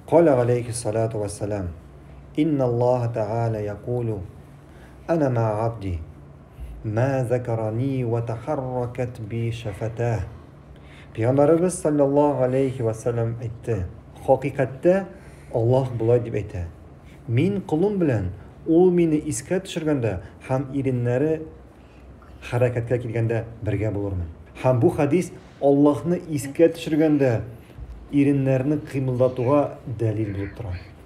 قال عليه الصلاة والسلام: إن الله تعالى يقول: أنا مع عبدي ما ذكرني وتحركت بي شفتاه. Peygamberimiz sallallohu alayhi vasallam aytdi: haqiqatda Alloh bunday deb aytadi: men qulim bilan u meni esga tushirganda ham irinlari harakatga kelganda birga bo'lurman. Ham bu hadis Allohni esga tushirganda irinlarni qiymallatuvga dalil bo'lib turadi.